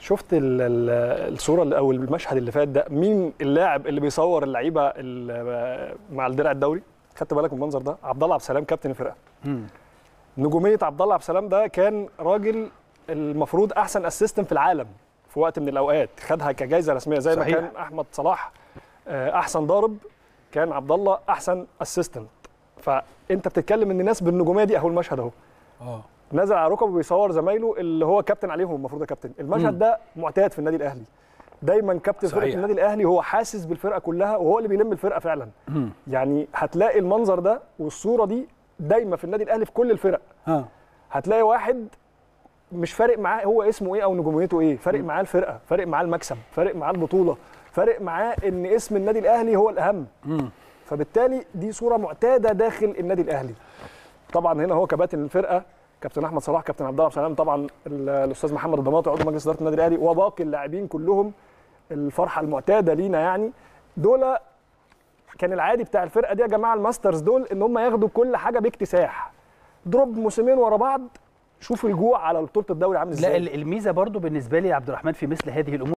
شفت الصوره او المشهد اللي فات ده؟ مين اللاعب اللي بيصور اللعيبه مع الدرع الدوري؟ خدت بالك من المنظر ده؟ عبد الله عبد السلام كابتن الفرقه. نجوميه عبد الله عبد السلام ده كان راجل المفروض احسن اسيستنت في العالم في وقت من الاوقات، خدها كجائزه رسميه زي صحيح. ما كان احمد صلاح احسن ضارب، كان عبد الله احسن اسيستنت. فانت بتتكلم ان ناس بالنجوميه دي اهو المشهد اهو نازل على ركبه وبيصور زمايله اللي هو كابتن عليهم، المفروض كابتن. المشهد ده معتاد في النادي الاهلي، دايما كابتن فرقه النادي الاهلي هو حاسس بالفرقه كلها وهو اللي بيلم الفرقه فعلا. يعني هتلاقي المنظر ده والصوره دي دايما في النادي الاهلي في كل الفرق. هتلاقي واحد مش فارق معاه هو اسمه ايه او نجوميته ايه، فارق معاه الفرقه، فارق معاه المكسب، فارق معاه البطوله، فارق معاه ان اسم النادي الاهلي هو الاهم. فبالتالي دي صوره معتاده داخل النادي الاهلي. طبعا هنا هو كباتن الفرقه كابتن احمد صلاح، كابتن عبد الله عبد السلام، طبعا الاستاذ محمد الضماطي عضو مجلس اداره النادي الاهلي، وباقي اللاعبين كلهم. الفرحه المعتاده لينا يعني دول كان العادي بتاع الفرقه دي يا جماعه، الماسترز دول ان هم ياخدوا كل حاجه باكتساح، دروب موسمين ورا بعض. شوف الجوع على بطوله الدوري عامل ازاي. لا الميزه برضو بالنسبه لي يا عبد الرحمن في مثل هذه الامور